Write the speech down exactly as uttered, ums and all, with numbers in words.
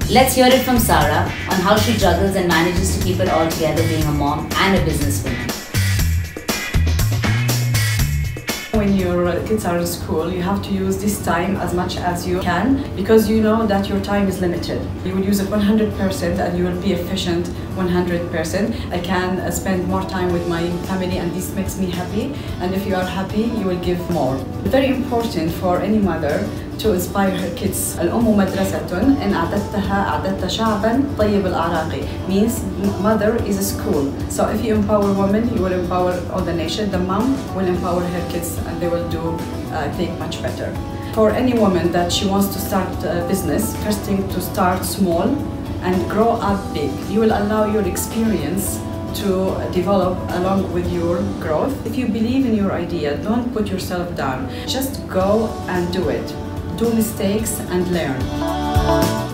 Let's hear it from Sarah on how she juggles and manages to keep it all together being a mom and a businesswoman. When your kids are in school, you have to use this time as much as you can because you know that your time is limited. You will use it one hundred percent and you will be efficient one hundred percent. I can spend more time with my family and this makes me happy, and if you are happy, you will give more. Very important for any mother to inspire her kids. الأم مدرسة إن أعددتها أعددت شعبا طيب الأعراق means mother is a school. So if you empower women, you will empower all the nation. The mom will empower her kids and they will do, uh, I think, much better. For any woman that she wants to start a business, first thing to start small and grow up big. You will allow your experience to develop along with your growth. If you believe in your idea, don't put yourself down. Just go and do it. Do mistakes and learn.